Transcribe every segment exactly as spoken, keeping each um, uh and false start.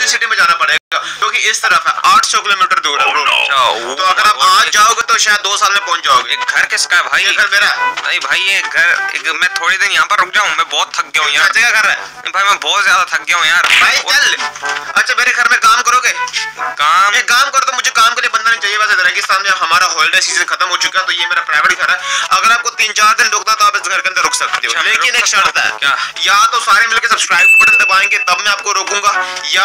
City में जाना पड़ेगा क्योंकि इस तरफ है आठ सौ किलोमीटर दूर है ब्रो। तो अगर आप आज जाओगे तो शायद दो साल में पहुंच जाओगे। घर किसका है भाई? घर मेरा। नहीं भाई ये घर, मैं थोड़ी दिन यहाँ पर रुक जाऊँ, मैं बहुत थक गया हूँ यार। क्या घर है भाई मैं बहुत ज्यादा थक गया हूँ यार। भाई चल, अच्छा मेरे घर में काम करोगे? काम एक काम कर, तो मुझे काम के लिए बंदा नहीं चाहिए। वैसे रेगिस्तान में हमारा हॉलिडे सीजन खत्म हो चुका है, तो ये मेरा प्राइवेट घर है। अगर आपको तीन चार दिन रुकना तो आप इस घर के अंदर रुक सकते हो, लेकिन एक शर्त है। क्या? या तो सारे मिलकर सब्सक्राइब का बटन दबाएंगे तब मैं आपको रोकूंगा, या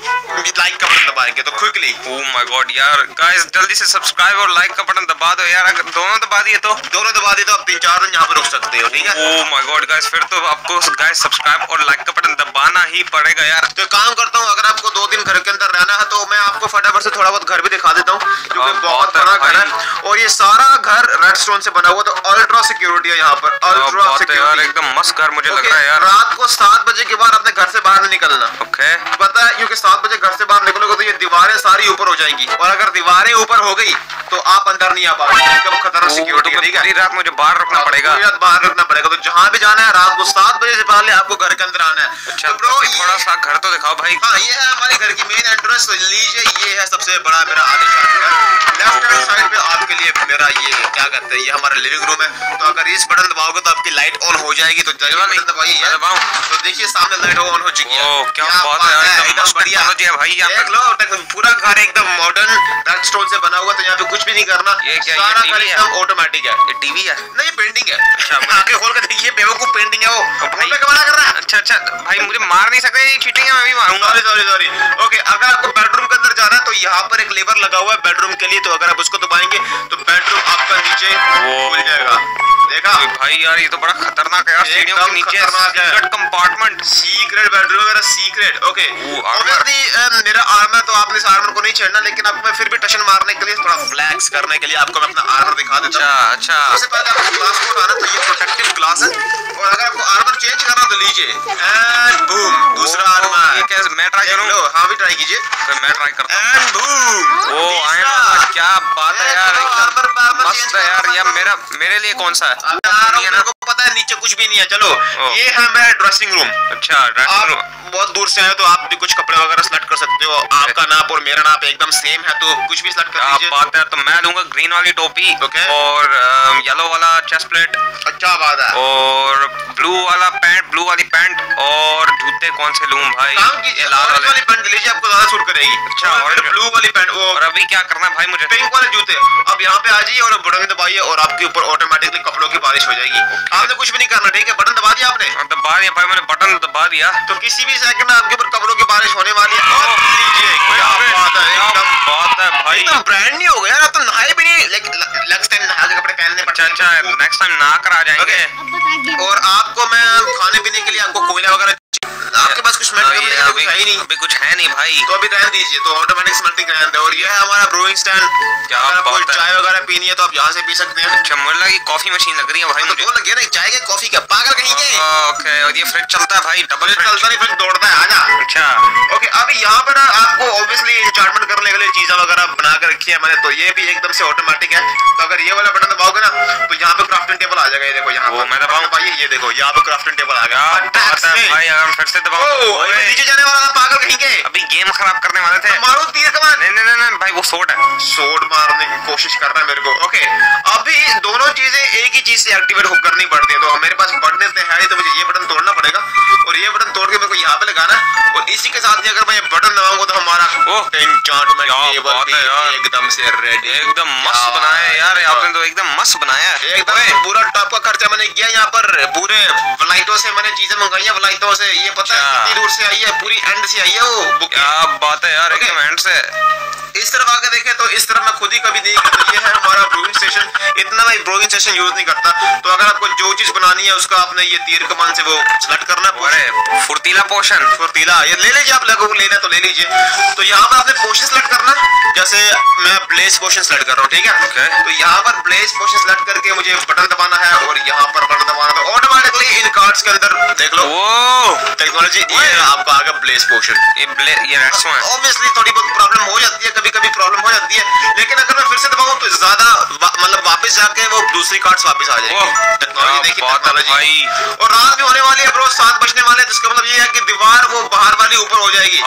लाइक का बटन दबाएंगे तो क्विकली। ओह माय गॉड यार, गाइस जल्दी से सब्सक्राइब और लाइक का बटन दबा दो यार। अगर दोनों दबा दिए तो दोनों दबा दिए तो आप तीन चार दिन यहाँ पर रुक सकते हो, ठीक है? ओह माय गॉड गाइस, फिर तो आपको गाइस सब्सक्राइब और लाइक का बटन दबाना ही पड़ेगा यार। तो काम करता हूँ, अगर आपको दो दिन घर के अंदर रहना है तो मैं आपको फटाफट से थोड़ा बहुत घर भी दिखा देता हूँ, क्योंकि बहुत बड़ा घर है और ये सारा घर रेडस्टोन से बना हुआ। तो अल्ट्रा सिक्योरिटी है यहाँ पर, अल्ट्रा सिक्योरिटी, एकदम मस्त घर मुझे लग रहा है यार। रात को सात बजे के बाद अपने घर से बाहर नहीं निकलना, ओके? पता है, क्योंकि सात बजे घर से बाहर निकलोगे तो ये दीवारें सारी ऊपर हो जाएंगी, और अगर दीवारें ऊपर हो गई तो आप अंदर नहीं आ पाओगे। खतरनाक सिक्योरिटी है, ठीक है? पूरी रात मुझे बाहर रखना पड़ेगा, पूरी रात बाहर रखना पड़ेगा। तो जहाँ भी जाना है रात को सात बजे से पहले आपको घर के अंदर आना है। अच्छा, तो ब्रो थोड़ा सा घर तो दिखाओ भाई। हाँ, ये है हमारे घर की मेन एंट्रेंस, लीजिए। ये है सबसे बड़ा मेरा आलीशान घर। लेफ्ट हैंड साइड पे आपके लिए मेरा ये क्या कहते हैं, ये हमारा लिविंग रूम है। तो अगर इस बटन दबाओगे तो आपकी लाइट ऑन हो जाएगी। तो बटन दबाइए, तो देखिए सामने लाइट ऑन हो चुकी है। ओह क्या बात है, एकदम बढ़िया भाई। देख लो पूरा घर एकदम मॉडर्न रेडस्टोन से बना हुआ, तो यहाँ पे कुछ भी नहीं करना। ये क्या, सारा घर एकदम ऑटोमेटिक है। ये टीवी है? नहीं, ये पेंटिंग है। आगे खोल कर देखिए, बेवकूफ पेंटिंग है वो। भाई क्या बना कर रहा है? अच्छा अच्छा भाई, मुझे मार नहीं सकते, ये चीटिंग है, मैं भी मारूंगा। Sorry sorry sorry. ओके, अगर आपको बेडरूम के अंदर जाना है तो यहाँ पर एक लेवर लगा हुआ है बेडरूम के लिए, तो अगर आप उसको दबाएंगे तो बेडरूम आपका नीचे खुल जाएगा। देखा भाई यार, ये तो बड़ा खतरनाक है यार। सीढ़ियों के नीचे सीक्रेट कंपार्टमेंट, सीक्रेट बेडरूम मेरा सीक्रेट। ओके, ऑब्वियसली मेरा आर्मर, तो आपने इस आर्मर को नहीं छेड़ना, लेकिन आपको मैं फिर भी टशन मारने के लिए, थोड़ा फ्लैक्स करने के लिए आपको मैं अपना आर्मर दिखा देता हूं। अच्छा अच्छा, सबसे पहले आपको ग्लास को उठाना, तो ये प्रोटेक्टिव ग्लास है, और अगर आपको आर्मर चेंज करना तो लीजिए, एंड बूम, दूसरा आर्मर। ये कैसे, मैं ट्राई करूं? हां भी ट्राई कीजिए, तो मैं ट्राई करता हूं। एंड बूम, ओ आर्मर, क्या बात है यार, एकदम मस्त है यार। ये मेरा मेरे लिए कौन सा है? मेरे को पता है नीचे कुछ भी नहीं है। चलो, ये है मेरा ड्रेसिंग रूम। अच्छा, ड्रेसिंग रूम। बहुत दूर से आए तो आप भी कुछ कपड़े वगैरह सेलेक्ट कर सकते हो। आपका नाप और मेरा नाप एकदम सेम है, तो कुछ भी सेलेक्ट कर लीजिए। बात है, तो मैं दूंगा ग्रीन वाली टोपी, ओके, और येलो वाला चेस्ट प्लेट। अच्छा बात है। और ब्लू वाला पैंट, ब्लू वाली पैंट, और जूते कौन से लूं भाई? ये लाल वाली पैंट लीजिए, आपको ज्यादा सूट करेगी। अच्छा, और ब्लू वाली पैंट। और अभी क्या करना है भाई मुझे? पिंक वाले जूते। अब यहाँ पे आ जाइए और बटन दबाइए और आपके ऊपर ऑटोमेटिकली कपड़ों की बारिश हो जाएगी। आपने कुछ भी नहीं करना, ठीक है? बटन दबा दिया आपने? दबा दिया भाई, मैंने बटन दबा दिया। तो किसी भी सेकंड में आपके ऊपर कपड़ों की बारिश होने वाली है। और लीजिए, क्या बात है, एकदम बात है भाई, एकदम ब्रांड न्यू हो गया यार। आप तो नहाए भी नहीं, नेक्स्ट टाइम नहा के कपड़े पहनने पड़ते हैं। अच्छा अच्छा, नेक्स्ट टाइम नहा कर आ जाएंगे। और आपको मैं खाने पीने के लिए आपको कोयला वगैरह, आपके पास कुछ स्मेल्टिंग करने के लिए कुछ है ही नहीं। अभी कुछ है नहीं भाई, तो अभी रहने दीजिए, तो ऑटोमेटिक स्मेल्टिंग रहने दे। और ये है हमारा ब्रूइंग स्टैंड। क्या अगर आपको बात है। चाय वगैरह पीनी है तो आप यहाँ से पी सकते हैं। अच्छा, मुझे लगी कॉफी मशीन लग रही है भाई मुझे। तो लगे ना, चाय के कॉफी का पागल कहीं के। ओके, और ये फ्रिज चलता है भाई? डबल फ्रिज चलता नहीं, फ्रिज दौड़ता है। आजा। अच्छा, ओके, अभी यहाँ पर आपको ऑब्वियसली एन्चांटमेंट करने के लिए चीजें वगैरह बना कर रखी है मैंने, तो ये भी एकदम से ऑटोमेटिक है। तो अगर ये वाला बटन दबाओगे ना तो यहाँ पे क्राफ्टिंग टेबल आ जाएगा। ये देखो यहाँ वो मैं दबाऊं भाई, ये देखो यहाँ पे क्राफ्टिंग टेबल आ गया भाई। अगर फिर से दबाऊं, नीचे जाने वाला पागल कहीं के। अभी गेम खराब करने वाले थे। मारो तीर कमान। नहीं नहीं नहीं भाई, वो सोड है, सोड मारने की कोशिश कर रहा है मेरे को। ओके, अभी दोनों चीजें एक ही चीज से एक्टिवेट करनी पड़ती है। तो मेरे पास बटन इतने हैं, तो मुझे ये बटन तोड़ना पड़ेगा, और ये बटन तोड़ के मेरे को यहाँ पे लगाना, और इसी के साथ अगर मैं ये बटन दबाऊंगा तो हमारा एन्चांटमेंट टेबल भी एकदम से रेडी, एकदम मस्त बनाया है यार। आपने तो एकदम मस्त बनाया है, एकदम पूरा टॉप का खर्चा मैंने किया यहाँ पर। पूरे फ्लाइटों से मैंने चीजें मंगाई है, फ्लाइटों से। ये पता है कितनी दूर से आई है? पूरी एंड से आई है वो। क्या बात है यार, एकदम एंड से। इस तरफ आके देखें तो इस तरफ मैं खुद ही कभी नहीं करता। ये है हमारा ब्रूइंग स्टेशन। इतना मैं ब्रूइंग स्टेशन यूज नहीं करता। तो अगर आपको जो चीज बनानी है उसका आपने ये तीर कमान से वो सेलेक्ट करना है। अरे फुर्तीला पोशन, फुर्तीला ये ले लीजिए आप, लोगों को लेना तो ले लीजिए। तो यहाँ पर आपने पोशन सेलेक्ट करना, जैसे मैं ब्लेज पोशन सेलेक्ट कर रहा हूँ, ठीक है? okay. तो यहाँ पर ब्लेज पोशन सेलेक्ट करके मुझे बटन दबाना है, और यहाँ पर बटन दबाना है, ऑटोमेटिकली इन कार्ड्स के अंदर देख लो वो टेक्नोलॉजी, ये आपका आ गया ब्लेज पोशन। ये ब्ले ये रेड्स वन। ऑब्वियसली थोड़ी बहुत प्रॉब्लम हो जाती है, कभी कभी प्रॉब्लम हो जाती है, लेकिन अगर मैं फिर से दबाऊं तो ज्यादा मतलब वापस जाके वो दूसरी कार्ड्स वापस आ जाएगी। टेक्नोलॉजी देखिए, टेक्नोलॉजी। और रात भी होने वाली है ब्रो, सात बजने वाले, तो इसका मतलब ये है कि दीवार वो बाहर वाली ऊपर हो जाएगी।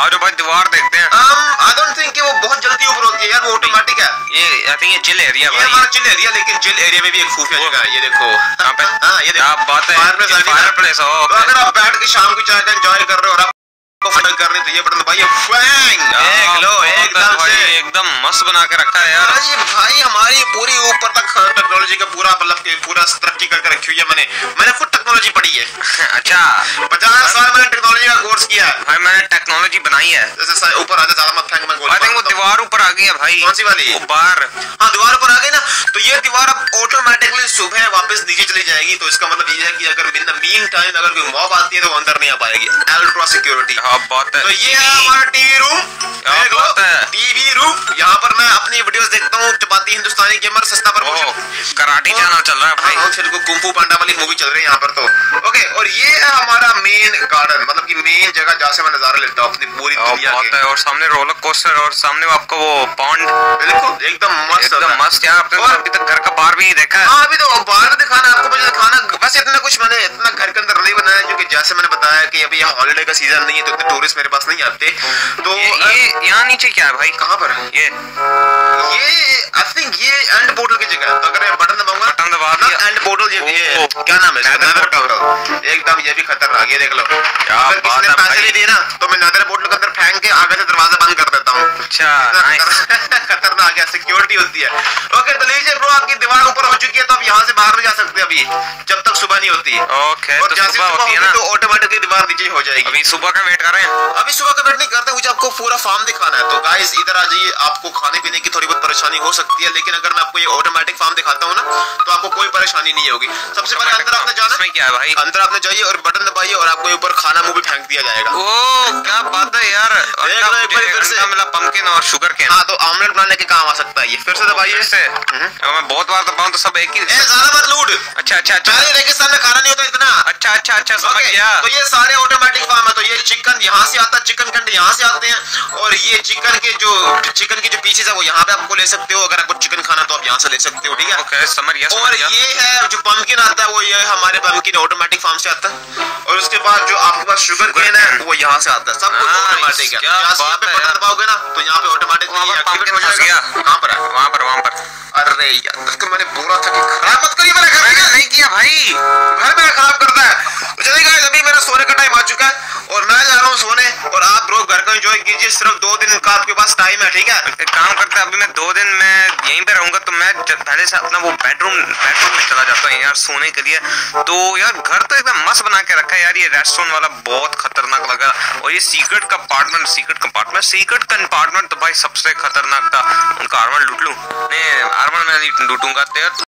आओ जो भाई दीवार देखते हैं। आई डोंट थिंक कि वो बहुत जल्दी ऊपर होती है यार, वो ऑटोमेटिक है। ये आई थिंक ये चिल एरिया ये भाई, हमारा चिल एरिया, लेकिन चिल एरिया में भी एक खुफिया जगह है, ये देखो। कहां पे? हां ये देखो, क्या बात है, फायर प्लेस हो। तो अगर आप बैठ के शाम की चाय का एंजॉय कर रहे हो और आप फटल करने, तो ये बटन दबाइए, फ्लैंग देख लो एकदम से एकदम मस्त बना के रखा है यार। ये भाई हमारी पूरी ऊपर तक टेक्नोलॉजी का पूरा मतलब कि पूरा तरक्की करके रखी हुई है। मैंने मैंने खुद टेक्नोलॉजी पढ़ी है। अच्छा, पचास साल मैंने टेक्नोलॉजी का कोर्स किया है भाई, मैंने टेक्नोलॉजी बनाई है। जैसे ऊपर आते ज्यादा मत फेंक, मैं गोली आई थिंक वो दीवार ऊपर आ गई है भाई। कौन सी वाली? ऊपर। हाँ दीवार ऊपर आ गई ना, तो ये दीवार अब ऑटोमेटिकली सुबह वापस नीचे चली जाएगी। तो इसका मतलब ये है कि अगर इन द मीन टाइम अगर कोई मॉब आती है तो वो अंदर नहीं आ पाएगी। Ultra security. हाँ बात है। तो ये है हमारा टीवी रूम, देख लो टीवी रूम। यहाँ पर मैं अपनी वीडियोस देखता हूँ, चपाती हिंदुस्तानी गेमर, सस्ता प्रमोशन, कराटे चैनल चल रहा है भाई। हाँ फिर कुंफू पांडा वाली मूवी चल रही है यहाँ पर। तो ओके, और ये है हमारा मेन गार्डन, मतलब कि मेन जगह जहाँ से मैं नजारा लेता हूँ अपनी पूरी दुनिया के। और सामने रोलर कोस्टर और सामने आपको वो पॉन्ड, बिल्कुल एकदम मस्त एकदम मस्त यार। आपने अभी तक घर का बाहर भी देखा है? हाँ अभी तो बाहर दिखाना आपको, मुझे दिखाना वैसे इतना कुछ मैंने इतना घर के अंदर नहीं बनाया, क्योंकि जैसे मैंने बताया कि अभी यहाँ हॉलिडे का सीजन नहीं है, तो इतने टूरिस्ट मेरे पास नहीं आते। तो ये यहाँ नीचे क्या है भाई? कहाँ पर ये ये आई थिंक ये एंड पोर्टल की जगह है। तो अगर मैं बटन दबाऊंगा, बटन दबा दिया, एंड पोर्टल ये ये क्या नाम है, नेदर पोर्टल। एकदम ये भी खतरनाक है, देख लो। अगर किसी ने पैसे नहीं दिए ना, तो मैं नेदर पोर्टल के अंदर फेंक के आगे से दरवाजा बंद कर देता हूँ। अच्छा, खतरनाक है, सिक्योरिटी होती है। ओके तो लीजिए ब्रो, आपकी दीवार ऊपर हो चुकी है, तो आप यहाँ से बाहर नहीं जा सकते अभी, जब तक सुबह नहीं होती। ओके, और जैसे सुबह होती है ना, तो ऑटोमेटिकली दीवार नीचे हो जाएगी। अभी सुबह का वेट कर रहे हैं? अभी सुबह का वेट नहीं करते, मुझे आपको पूरा फार्म दिखाना है। तो गाइस इधर आ जाइए, आपको खाने पीने की थोड़ी बहुत परेशानी हो सकती है, लेकिन अगर मैं आपको ये ऑटोमेटिक फार्म दिखाता हूँ ना, तो आपको कोई परेशानी नहीं होगी। सबसे पहले अंदर आपने जाना, इसमें क्या है भाई? अंदर आपने जाइए और बटन दबाइए और आपको ऊपर खाना मुंह में फेंक दिया जाएगा। ओ क्या बात है यार, मिला पंपकिन और शुगर केन। हाँ तो ऑमलेट बनाने के काम आ सकता है ये। फिर से दबाइए। मैं बहुत बार दबाऊं तो सब एक ही। ज्यादा मत लूट। अच्छा अच्छा अच्छा, रेगिस्तान में खाना नहीं होता इतना। अच्छा अच्छा अच्छा, समझ गया। तो ये सारे ऑटोमेटिक फार्म है। तो ये चिकन यहाँ से आता है, चिकन कंडे यहाँ से आते हैं, और ये चिकन के जो चिकन के जो पीसेस है वो यहाँ पे आपको ले सकते हो। अगर आपको चिकन खाना तो आप यहाँ से ले सकते हो, ठीक है? ओके समझ गया। और ये है जो पंपकिन आता है, वो ये हमारे पंपकिन ऑटोमेटिक फार्म से आता है। और उसके बाद जो आपके पास शुगर केन है वो यहाँ से आता है, सब कुछ ऑटोमेटिक है। यहाँ पे बटन दबाओगे ना तो यहाँ पे ऑटोमेटिक एक्टिवेट हो जाएगा। कहाँ पर है? वहाँ पर वहाँ पर। अरे यार उसको मैंने बोला था कि खराब मत करिए, मेरा घर नहीं किया भाई, घर मेरा खराब करता है। चलिए गाइस अभी मेरा सोने का टाइम आ चुका है और मैं जा रहा हूँ सोने, और आप ब्रो घर का एंजॉय कीजिए। सिर्फ दो दिन का आपके पास टाइम है, ठीक है? एक काम करते हैं, अभी मैं दो दिन मैं यहीं पे रहूंगा, तो मैं पहले से अपना वो बेडरूम बेडरूम में चला जाता हूँ यार सोने के लिए। तो यार घर तो एकदम मस्त बना के रखा है यार। ये रेस्टोरेंट वाला बहुत खतरनाक लगा, और ये secret compartment secret compartment secret compartment तो भाई सबसे खतरनाक था। उनका आर्मर लूट लूं? नहीं आर्मर मैं नहीं लूटूंगा।